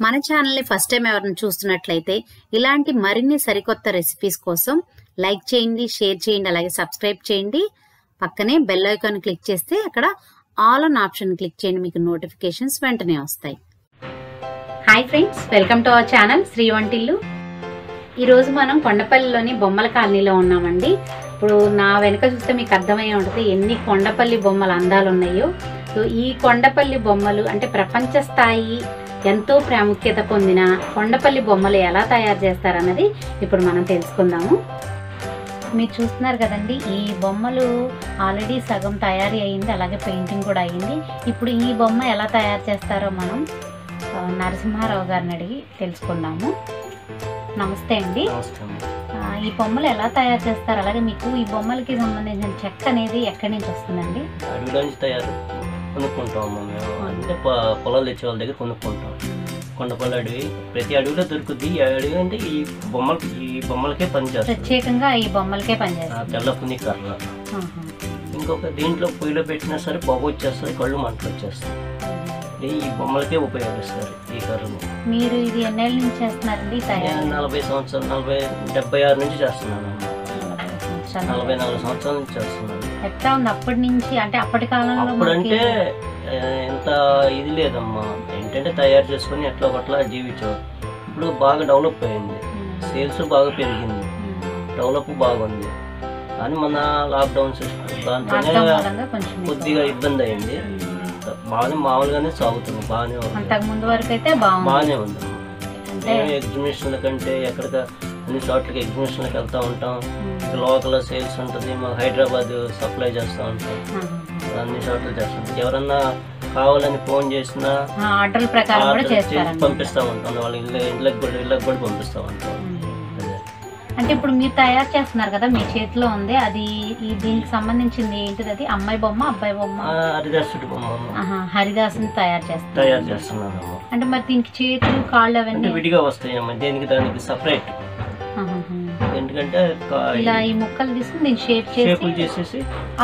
మన ఛానల్ ని first time ఎవరైనా చూస్తున్నట్లయితే ఇలాంటి మరిన్ని సరికొత్త రెసిపీస్ కోసం లైక్ చేయండి, షేర్ చేయండి, అలాగే సబ్స్క్రైబ్ చేయండి. పక్కనే బెల్ ఐకాన్ క్లిక్ చేస్తే అక్కడ ఆల్ అన్ ఆప్షన్ క్లిక్ చేయండి, మీకు నోటిఫికేషన్స్ వెంటనే వస్తాయి. Hi friends, welcome to our channel Sri Vantillu. ఈరోజు మనం కొండపల్లిలోని బొమ్మల కాలనీలో ఉన్నామండి. ఇప్పుడు నా వెనుక చూస్తే మీకు అర్థమయ్యే ఉంటుంది ఎన్ని కొండపల్లి బొమ్మల అందాలు ఉన్నాయో. సో ఈ కొండపల్లి బొమ్మలు అంటే ప్రపంచ స్థాయి ఎంతో ప్రాముఖ్యత పొందిన కొండపల్లి బొమ్మలు ఎలా తయారు చేస్తారన్నది ఇప్పుడు మనం తెలుసుకుందాము. మీరు చూస్తున్నారు కదండి, ఈ బొమ్మలు ఆల్రెడీ సగం తయారీ అయ్యింది, అలాగే పెయింటింగ్ కూడా అయ్యింది. ఇప్పుడు ఈ బొమ్మ ఎలా తయారు చేస్తారో మనం నరసింహారావు గారిని అడిగి తెలుసుకుందాము. నమస్తే అండి. ఈ బొమ్మలు ఎలా తయారు చేస్తారు, అలాగే మీకు ఈ బొమ్మలకి సంబంధించిన చెక్క అనేది ఎక్కడి నుంచి వస్తుందండి? కొనుక్కుంటాము మేము, అంటే పొలాలు తెచ్చే వాళ్ళ దగ్గర కొనుక్కుంటాం. కొండపల్లి అడవి, ప్రతి అడవిలో దొరుకుతుంది. ఈ అడవి అంటే ఈ బొమ్మలకే పనిచేస్తాం, ప్రత్యేకంగా ఈ బొమ్మలకే పనిచేస్తాం. తెల్ల పుని కర్ర, ఇంకొక దీంట్లో పొయ్యిలో పెట్టినా సరే పొగ వచ్చేస్తుంది, కళ్ళు మంటలు వచ్చేస్తాయి. ఈ బొమ్మలకే ఉపయోగిస్తారు ఈ కర్రను. మీరు ఇది ఎన్నేళ్ళ నుంచి చేస్తున్నారండి? 40 సంవత్సరాలు, 76 నుంచి చేస్తున్నాను. 44 సంవత్సరాల నుంచి చేస్తున్నాను. ఎట్లా ఉంది అప్పటి నుంచి? అంటే అప్పటి కాలంలో అప్పుడంటే ఎంత ఇది లేదమ్మా, ఏంటంటే తయారు చేసుకుని ఎట్లా ఒకట్లా జీవించాం. ఇప్పుడు బాగా డెవలప్ అయింది, సేల్స్ బాగా పెరిగింది, డెవలప్ బాగుంది. కానీ మన లాక్డౌన్ దాంతోనే కొద్దిగా ఇబ్బంది అయింది. బాగానే మామూలుగానే సాగుతుంది, బాగానే ఉంది. ముందు వరకు అయితే బాగానే ఉంది. ఎగ్జిబిషన్ల కంటే ఎక్కడికి అన్ని చోట్లకి ఎగ్జిబిషన్లకు వెళ్తూ ఉంటాం. లోకల్ సేల్స్ ఉంటుంది, మాకు హైదరాబాద్ సప్లై చేస్తూ ఉంటాం, అన్ని చోట్ల చేస్తాం. ఎవరన్నా కావాలని ఫోన్ చేసినా ఆర్డర్ ప్రకారం పంపిస్తూ ఉంటాం, వాళ్ళ ఇళ్ళకి కూడా పంపిస్తూ ఉంటాం. అంటే ఇప్పుడు మీరు తయారు చేస్తున్నారు కదా, మీ చేతిలో ఉంది అది, దీనికి సంబంధించింది ఏంటిది? అది అమ్మాయి బొమ్మ, అబ్బాయి బొమ్మ? హరిదాసుడి బొమ్మ. హరిదాసుని తయారు చేస్తున్నాను. అంటే మరి దీనికి చేతులు, కాళ్ళు అవన్నీ విడిగా వస్తాయి అమ్మ, దానికి సపరేట్. ఎందుకంటే ఇలా ఈ ముక్కలు తీసుకుని దీన్ని షేపులు చేసేసి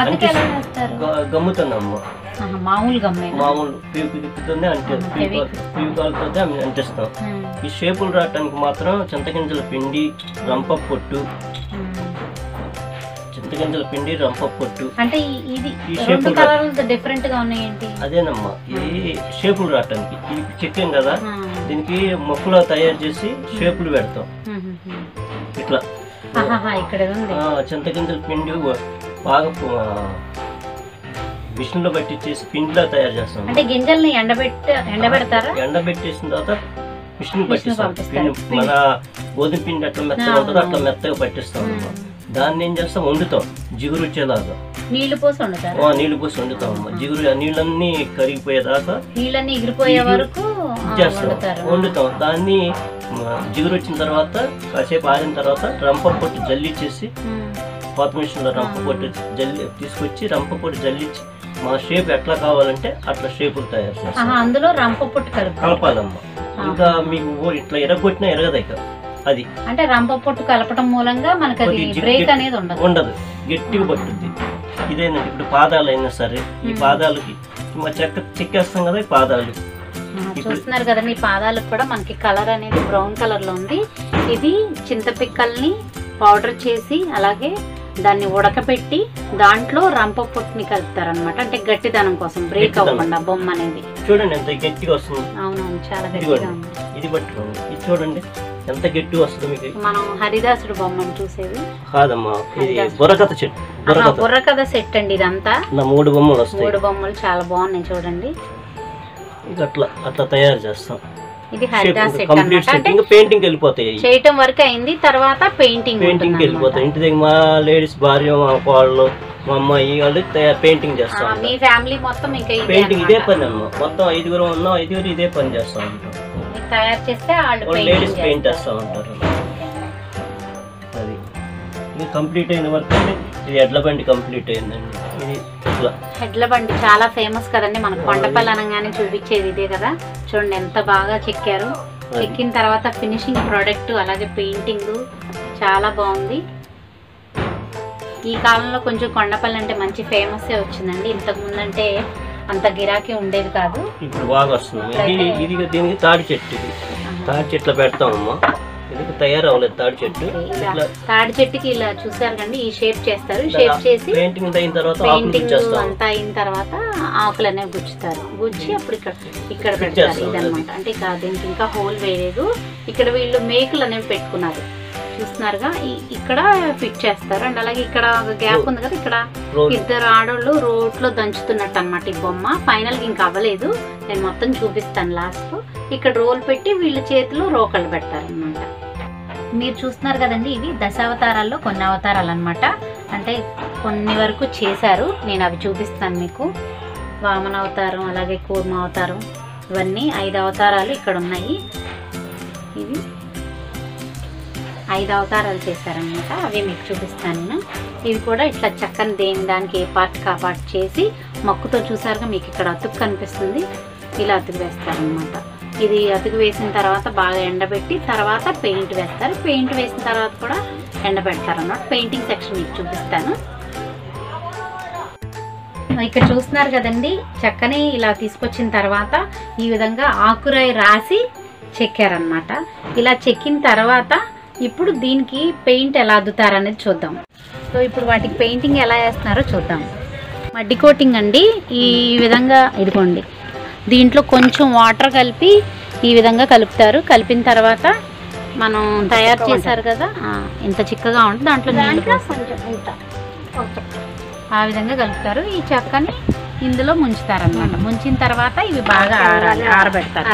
గమ్ముతున్నాము. మామూలు గమ్మే, మామూలు పీకుతోనే పీకాలతో అంటిస్తాం. ఈ షేపులు రావటానికి మాత్రం చింతగింజల పిండి, రంప పొట్టు, అంటే ఈ షేపులు డిఫరెంట్ గా ఉన్నాయండి. అదేనమ్మా, ఈ షేపులు రావటానికి ఈ చెక్కాం కదా, దీనికి మొక్కలు తయారు చేసి షేపులు పెడతాం. ఇట్లా చింతగింజల పిండి బాగా మిషన్ లో పట్టించేసి పిండిలా తయారు చేస్తాం. అంటే గింజల్ని ఎండబెడతారా? ఎండబెట్టేసిన తర్వాత మిషన్ పట్టిస్తాం. మన గోధుమ పిండి అట్లా మెత్తగా ఉంటుందో అట్లా మెత్తగా పట్టిస్తాం. దాన్ని ఏం చేస్తాం, వండుతాం జిగురు వచ్చేలాగా. నీళ్లు పోసి వండుతాం. జిగురు నీళ్ళన్నీ కరిగిపోయేదాకా, నీళ్ళన్నీ ఎగిరిపోయే వరకు వండుతాం. దాన్ని జిగురు వచ్చిన తర్వాత కాసేపు ఆరిన తర్వాత రంప పొట్టు జల్లిచ్చేసి, పాత మిషన్ లో రంప పొట్టు తీసుకొచ్చి రంప పొట్టు జల్లిచ్చి మా షేప్ ఎట్లా కావాలంటే అట్లా షేపులు తయారు చేస్తాం. అందులో రంప పొట్టు కలపాలమ్మా. ఇంకా మీకు ఇట్లా ఎరగొట్టినా ఎరగదు. ఇక అది అంటే రంప పొట్టు కలపడం మూలంగా మనకి బ్రేక్ అనేది ఉండదు, గట్టిగా పట్టుద్ది. ఇదేనండి ఇప్పుడు పాదాలు అయినా సరే, ఈ పాదాలకి చెక్కేస్తాం కదా, ఈ పాదాలు చూస్తున్నారు కదండి. ఈ పాదాలకు కూడా మనకి కలర్ అనేది బ్రౌన్ కలర్ లో ఉంది. ఇది చింతపిక్కల్ని పౌడర్ చేసి అలాగే దాన్ని ఉడకపెట్టి దాంట్లో రంప పొట్టుని కలుపుతారనమాట. అంటే గట్టిదనం కోసం, బ్రేక్ అవ్వకుండా బొమ్మ అనేది. చూడండి ఎంత గట్టిగా వస్తుంది. అవునవును, చాలా గట్టిగా ఉంది. ఇది పట్టుకోండి, ఇది చూడండి ఎంత గట్టిగా వస్తుంది. మీకు మనం హరిదాసుడు బొమ్మను చూసేది కాదమ్మా, ఇది బుర్రకథ చెట్టు, బుర్రకథ సెట్ అండి. ఇదంతా 3 బొమ్మలు వస్తాయి. 3 బొమ్మలు చాలా బాగున్నాయి చూడండి. ఇది అట్లా తయారు చేస్తాం. ఇది హరిదాస్ సెట్ అన్నమాట. పెయింటింగ్ వెళ్ళిపోతాయి, చేయటం వరకు అయింది, తర్వాత పెయింటింగ్ వెళ్ళిపోతాయి. ఇంటి దగ్గర మా లేడీస్, భార్య, మా వాళ్ళు, మా అమ్మాయి వాళ్ళు పెయింటింగ్ చేస్తాం. మీ ఫ్యామిలీ మొత్తం ఇంకా పెయింటింగ్ ఇదే పని అమ్మా. మొత్తం 5 ఉన్నాం, 5 ఇదే పని చేస్తా ఉంటాం. తయారు చేస్తే లేడీస్ పెయింట్ చేస్తూ ఉంటారు. అది ఇది కంప్లీట్ అయిన వరకు ఇది ఎడ్ల బండి కంప్లీట్ అయిందండి. ఇది ఎడ్ల బండి చాలా ఫేమస్ కదండి, మన కొండపల్లి అనగానే చూపించేది ఇదే కదా. చూడండి ఎంత బాగా చెక్కారు. చెక్కిన తర్వాత ఫినిషింగ్ ప్రోడక్ట్ అలాగే పెయింటింగ్ చాలా బాగుంది. ఈ కాలంలో కొంచెం కొండపల్లి అంటే మంచి ఫేమస్ వచ్చిందండి. ఇంతకు ముందంటే అంత గిరాకీ ఉండేది కాదు, ఇప్పుడు బాగా వస్తుంది. ఇది దీనికి తాడి చెట్లు పెడతామమ్మా. ఇది తయారవ్వలేదు తాడి చెట్టు. తాడి చెట్టుకి ఇలా చూసారు కండి, ఈ షేప్ చేస్తారు. షేప్ చేసి పెయింటింగ్ అయిన తర్వాత అంతా అయిన తర్వాత ఆకులు అనేవి గుచ్చుతారు. గుచ్చి అప్పుడు ఇక్కడ పెడతారు. ఇదనమాట. అంటే ఇక దీనికి ఇంకా హోల్ వేయలేదు. ఇక్కడ వీళ్ళు మేకులు అనేవి పెట్టుకున్నారు, చూస్తున్నారుగా. ఇక్కడ ఫిట్ చేస్తారు. అండ్ అలాగే ఇక్కడ ఒక గ్యాప్ ఉంది కదా, ఇక్కడ ఇద్దరు ఆడోళ్ళు రోట్లో దంచుతున్నట్టు అనమాట ఈ బొమ్మ. ఫైనల్ గా ఇంకా అవ్వలేదు, నేను మొత్తం చూపిస్తాను లాస్ట్. ఇక్కడ రోల్ పెట్టి వీళ్ళ చేతిలో రోకళ్ళు పెడతారనమాట. మీరు చూస్తున్నారు కదండి, ఇవి దశావతారాల్లో కొన్ని అవతారాలు అనమాట. అంటే కొన్ని వరకు చేశారు, నేను అవి చూపిస్తాను మీకు. వామన అవతారం, అలాగే కూర్మ అవతారం, ఇవన్నీ 5 అవతారాలు ఇక్కడ ఉన్నాయి. ఇవి 5 అవతారాలు చేశారనమాట, అవి మీకు చూపిస్తాను నేను. ఇవి కూడా ఇట్లా చక్కని దానికి ఏ పార్ట్ కా పార్ట్ చేసి మక్కుతో చూసారుగా, మీకు ఇక్కడ అతుకు కనిపిస్తుంది, ఇలా అతుకు వేస్తారనమాట. ఇది అతుకు వేసిన తర్వాత బాగా ఎండబెట్టి తర్వాత పెయింట్ వేస్తారు. పెయింట్ వేసిన తర్వాత కూడా ఎండబెడతారు అన్నమాట. పెయింటింగ్ సెక్షన్ మీకు చూపిస్తాను. ఇక్కడ చూస్తున్నారు కదండి, చక్కని ఇలా తీసుకొచ్చిన తర్వాత ఈ విధంగా ఆకురాయి రాసి చెక్కారనమాట. ఇలా చెక్కిన తర్వాత ఇప్పుడు దీనికి పెయింట్ ఎలా అద్దుతారనేది చూద్దాం. సో ఇప్పుడు వాటికి పెయింటింగ్ ఎలా వేస్తున్నారో చూద్దాం. మడ్డి కోటింగ్ అండి. ఈ విధంగా ఇదిగోండి, దీంట్లో కొంచెం వాటర్ కలిపి ఈ విధంగా కలుపుతారు. కలిపిన తర్వాత మనం తయారు చేశారు కదా, ఇంత చిక్కగా ఉంటుంది, దాంట్లో ఆ విధంగా కలుపుతారు. ఈ చెక్కని ఇందులో ముంచుతారన్నమాట. ముంచిన తర్వాత ఇవి బాగా ఆరబెడతారు.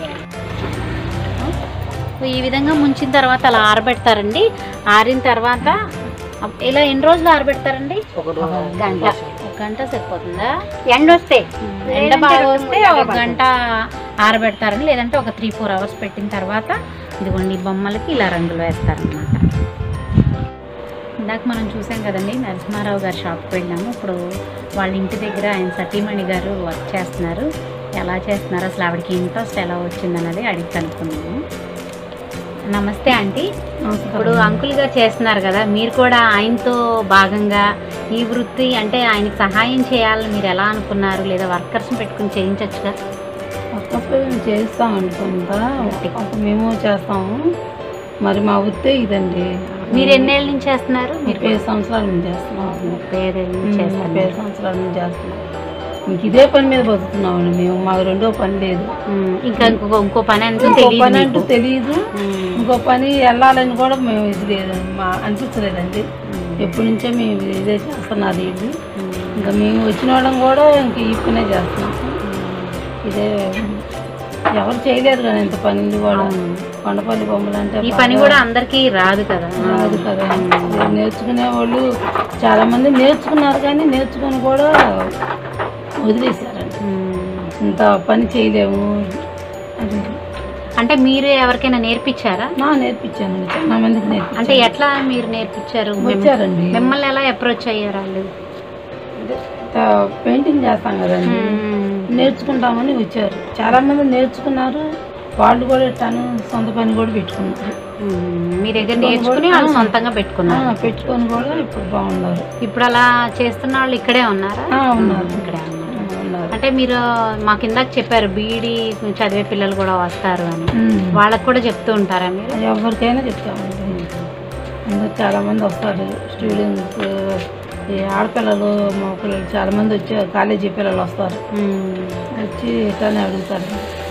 ఈ విధంగా ముంచిన తర్వాత అలా ఆరబెడతారండి. ఆరిన తర్వాత ఇలా ఎన్ని రోజులు ఆరబెడతారండి? ఒక గంట సరిపోతుందా? ఎండ బాగా వస్తే ఒక గంట ఆరబెడతారండి, లేదంటే ఒక 3-4 అవర్స్ పెట్టిన తర్వాత ఇదిగోండి ఈ బొమ్మలకి ఇలా రంగులు వేస్తారనమాట. ఇందాక మనం చూసాం కదండి, నరసింహారావు గారి షాప్కి వెళ్ళాము. ఇప్పుడు వాళ్ళ ఇంటి దగ్గర ఆయన సతీమణి గారు వర్క్ చేస్తున్నారు. ఎలా చేస్తున్నారు, అసలు ఆవిడకి ఇంట్రెస్ట్ ఎలా వచ్చిందన్నది అడిగి కనుక్కున్నాము. నమస్తే ఆంటీ. ఇప్పుడు అంకుల్గా చేస్తున్నారు కదా, మీరు కూడా ఆయనతో భాగంగా ఈ వృత్తి అంటే ఆయనకి సహాయం చేయాలని మీరు ఎలా అనుకున్నారు? లేదా వర్కర్స్ని పెట్టుకుని చేయించవచ్చుగా? వర్కర్స్ చేస్తాం అనుకుంటా, మేము చేస్తాము. మరి మా వృత్తి ఇదండి. మీరు ఎన్నేళ్ళ నుంచి చేస్తున్నారు? 30 సంవత్సరాల నుంచి చేస్తున్నాం. 35 సంవత్సరాల నుంచి చేస్తున్నాం. ఇంక ఇదే పని మీద బతుకుతున్నామండి మేము. మాకు రెండో పని లేదు. ఇంకా ఇంకో పని అంటూ తెలియదు. ఇంకో పని వెళ్ళాలని కూడా మేము ఇది లేదు, అనిపించలేదండి. ఎప్పటి నుంచో మేము ఇదే చేస్తున్నారు వీళ్ళు. ఇంకా మేము వచ్చిన వాళ్ళం కూడా ఇంక ఈ పనే చేస్తున్నాం. ఇదే ఎవరు చేయలేరు కదా ఇంత పని కూడా. కొండపల్లి బొమ్మలు అంటే ఈ పని కూడా అందరికీ రాదు కదా. నేర్చుకునే వాళ్ళు చాలా మంది నేర్చుకున్నారు, కానీ నేర్చుకుని కూడా వదిలేశారండి. ఇంత పని చేయలేము. అంటే మీరు ఎవరికైనా నేర్పించారా? నేర్పించాను, చాలా మందికి నేర్పించాను. అంటే ఎట్లా మీరు నేర్పించారు? వచ్చారండి. మిమ్మల్ని ఎలా అప్రోచ్ అయ్యారు వాళ్ళు? పెయింటింగ్ చేస్తాం కదండి, నేర్చుకుంటామని వచ్చారు. చాలా మంది నేర్చుకున్నారు. వాళ్ళు కూడా తను సొంత పని కూడా పెట్టుకున్నారు. మీ దగ్గర నేర్చుకుని వాళ్ళు సొంతంగా పెట్టుకున్నారు. పెట్టుకొని కూడా ఇప్పుడు బాగున్నారు. ఇప్పుడు అలా చేస్తున్న వాళ్ళు ఇక్కడే ఉన్నారా? ఉన్నారు, ఇక్కడే ఉన్నారు. అంటే మీరు మాకు ఇందాక చెప్పారు బీఈడీ చదివే పిల్లలు కూడా వస్తారు అని, వాళ్ళకి కూడా చెప్తూ ఉంటారా మీరు? ఎవరికైనా చెప్తామండి. అందరు చాలా మంది వస్తారు, స్టూడెంట్స్, ఆడపిల్లలు, మా పిల్లలు చాలా మంది వచ్చారు. కాలేజీ పిల్లలు వస్తారు, వచ్చి ఇట్లానే అడుగుతారు.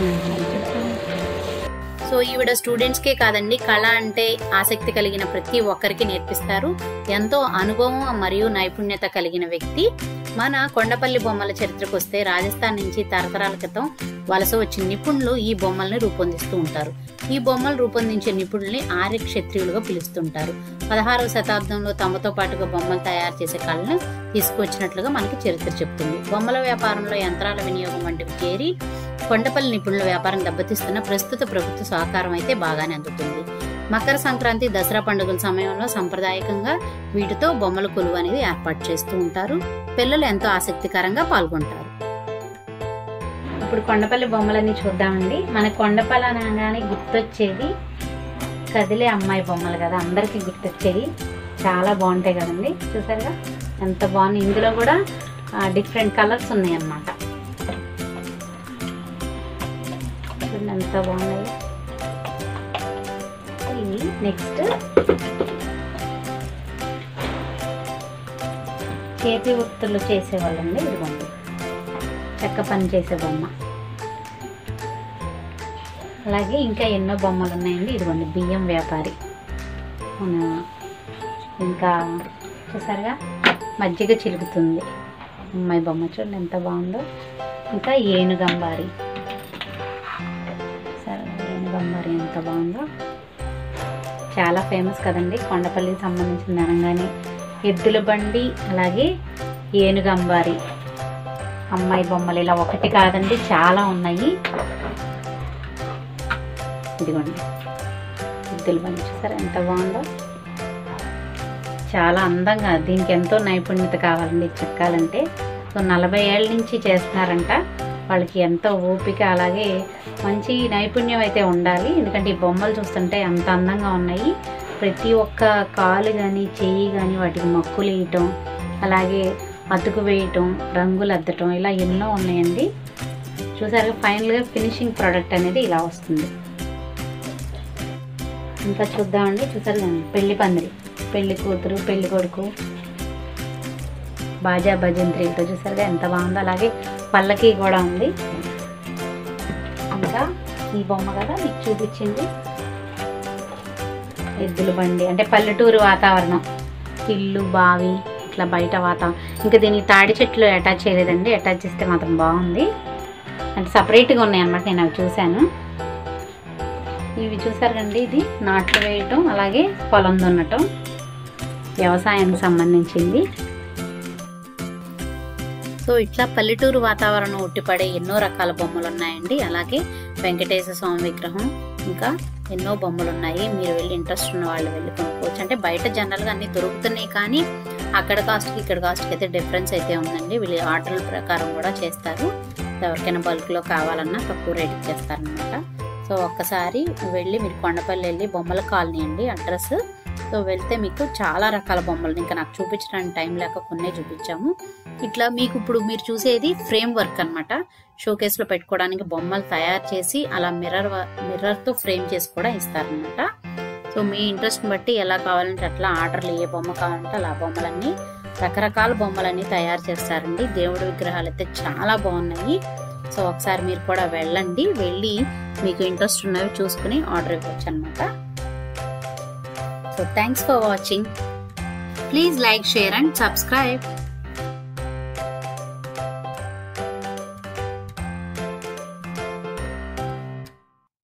సో ఈవిడ స్టూడెంట్స్కే కాదండి, కళ అంటే ఆసక్తి కలిగిన ప్రతి ఒక్కరికి నేర్పిస్తారు. ఎంతో అనుభవం మరియు నైపుణ్యత కలిగిన వ్యక్తి. మన కొండపల్లి బొమ్మల చరిత్రకు వస్తే రాజస్థాన్ నుంచి తరతరాల క్రితం వలస వచ్చిన నిపుణులు ఈ బొమ్మల్ని రూపొందిస్తూ ఉంటారు. ఈ బొమ్మలు రూపొందించే నిపుణుల్ని ఆర్య క్షత్రియులుగా పిలుస్తుంటారు. 16వ శతాబ్దంలో తమతో పాటుగా బొమ్మలు తయారు చేసే కళను తీసుకువచ్చినట్లుగా మనకి చరిత్ర చెప్తుంది. బొమ్మల వ్యాపారంలో యంత్రాల వినియోగం వంటివి చేరి కొండపల్లి నిపుణుల వ్యాపారం దెబ్బతీస్తున్న ప్రస్తుత ప్రభుత్వ సహకారం అయితే బాగానే అందుతుంది. మకర సంక్రాంతి, దసరా పండుగల సమయంలో సంప్రదాయకంగా వీటితో బొమ్మల కొలువు అనేది ఏర్పాటు చేస్తూ ఉంటారు. పిల్లలు ఎంతో ఆసక్తికరంగా పాల్గొంటారు. ఇప్పుడు కొండపల్లి బొమ్మలన్నీ చూద్దామండి. మన కొండపల్లి అనగానే గుర్తొచ్చేది కదిలే అమ్మాయి బొమ్మలు కదా, అందరికీ గుర్తొచ్చేవి. చాలా బాగుంటాయి కదండి, చూసారుగా ఎంత బాగున్నాయి. ఇందులో కూడా డిఫరెంట్ కలర్స్ ఉన్నాయి అన్నమాట. చూడండి ఎంత బాగున్నాయి. ఇవి నెక్స్ట్ చేతి వృత్తులు చేసేవాళ్ళండి. ఇదిగోండి చెక్క పని చేసే బొమ్మ. అలాగే ఇంకా ఎన్నో బొమ్మలు ఉన్నాయండి. ఇదిగోండి బియ్యం వ్యాపారి. ఇంకా చూసారుగా మజ్జిగ చిలుకుతుంది అమ్మాయి బొమ్మ, చూడండి ఎంత బాగుందో. ఇంకా ఏనుగంబారి, సరే ఏనుగంబారి ఎంత బాగుందో. చాలా ఫేమస్ కదండి కొండపల్లికి సంబంధించిన అనగానే ఎద్దుల బండి, అలాగే ఏనుగంబారి అమ్మాయి బొమ్మలు. ఇలా ఒకటి కాదండి చాలా ఉన్నాయి. ఇదిగోండి ఎద్దుల బండి చూసారా ఎంత బాగుందో. చాలా అందంగా, దీనికి ఎంతో నైపుణ్యత కావాలండి చెక్కాలంటే. సో 40 ఏళ్ళ నుంచి చేస్తున్నారంట. వాళ్ళకి ఎంతో ఓపిక, అలాగే మంచి నైపుణ్యం అయితే ఉండాలి. ఎందుకంటే ఈ బొమ్మలు చూస్తుంటే అంత అందంగా ఉన్నాయి. ప్రతి ఒక్క కాలు కానీ చెయ్యి కానీ వాటికి మక్కులు వేయటం, అలాగే అతుకు వేయటం, రంగులు అద్దటం, ఇలా ఎన్నో ఉన్నాయండి. చూసారు ఫైనల్గా ఫినిషింగ్ ప్రోడక్ట్ అనేది ఇలా వస్తుంది. ఇంకా చూద్దామండి. చూసారు కానీ పెళ్లి పందిరి, పెళ్లి కూతురు పెళ్లి కొడుకు బాజా భజంత్రితో చూసారుగా ఎంత బాగుందో. అలాగే పల్లకి కూడా ఉంది. ఇంకా ఈ బొమ్మ కదా మీకు చూపించింది ఎద్దుల బండి, అంటే పల్లెటూరు వాతావరణం, ఇల్లు బావి ఇట్లా బయట వాతావరణం. ఇంకా దీనికి తాడి చెట్లు అటాచ్ చేయలేదండి, అటాచ్ చేస్తే మాత్రం బాగుంది. అంటే సపరేట్గా ఉన్నాయి అన్నమాట, నేను అవి చూశాను. ఇవి చూసారు కండి, ఇది నాట్లు వేయటం, అలాగే పొలం దున్నటం, వ్యవసాయానికి సంబంధించింది. సో ఇట్లా పల్లెటూరు వాతావరణం ఉట్టిపడే ఎన్నో రకాల బొమ్మలు ఉన్నాయండి. అలాగే వెంకటేశ్వర స్వామి విగ్రహం, ఇంకా ఎన్నో బొమ్మలు ఉన్నాయి. మీరు వెళ్ళి ఇంట్రెస్ట్ ఉన్న వాళ్ళు వెళ్ళి కొనుక్కోవచ్చు. అంటే బయట జనరల్గా అన్ని దొరుకుతున్నాయి, కానీ అక్కడ కాస్ట్కి ఇక్కడ కాస్ట్కి అయితే డిఫరెన్స్ అయితే ఉందండి. వీళ్ళు ఆర్డర్ల ప్రకారం కూడా చేస్తారు. ఎవరికైనా బల్క్లో కావాలన్నా తక్కువ రేటుకి చేస్తారనమాట. సో ఒక్కసారి వెళ్ళి మీరు కొండపల్లి వెళ్ళి బొమ్మల కాలనీ అండి అడ్రస్. సో వెళ్తే మీకు చాలా రకాల బొమ్మలు, ఇంకా నాకు చూపించడానికి టైం లేక కొన్నే చూపించాము. ఇట్లా మీకు ఇప్పుడు మీరు చూసేది ఫ్రేమ్ వర్క్ అనమాట. షోకేస్లో పెట్టుకోవడానికి బొమ్మలు తయారు చేసి అలా మిర్రర్తో ఫ్రేమ్ చేసి కూడా ఇస్తారనమాట. సో మీ ఇంట్రెస్ట్ని బట్టి ఎలా కావాలంటే అట్లా ఆర్డర్లు, ఏ బొమ్మ కావాలంటే అలా బొమ్మలన్నీ, రకరకాల బొమ్మలన్నీ తయారు చేస్తారండి. దేవుడి విగ్రహాలు అయితే చాలా బాగున్నాయి. సో ఒకసారి మీరు కూడా వెళ్ళండి, వెళ్ళి మీకు ఇంట్రెస్ట్ ఉన్నవి చూసుకుని ఆర్డర్ ఇవ్వచ్చు అనమాట. So thanks for watching. Please like, share and subscribe.